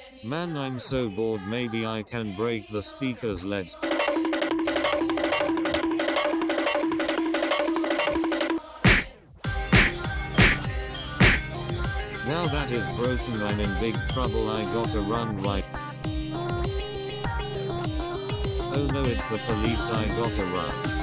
Man, I'm so bored, maybe I can break the speakers. Let's. Now that is broken, I'm in big trouble, I gotta run right. Oh no, it's the police, I gotta run.